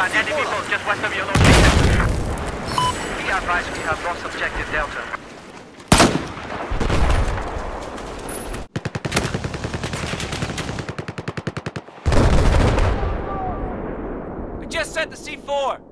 An enemy boat just west of your location. Be advised we have lost objective Delta. We just sent the C4!